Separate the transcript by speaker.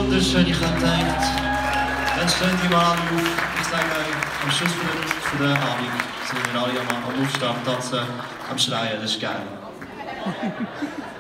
Speaker 1: wunderschön. Ich habe gedacht, dann stehen die mal alle auf. Ich sage euch, am Schluss von der Abend sind wir alle am Aufstehen, am Tanzen, am Schreien. Das ist geil.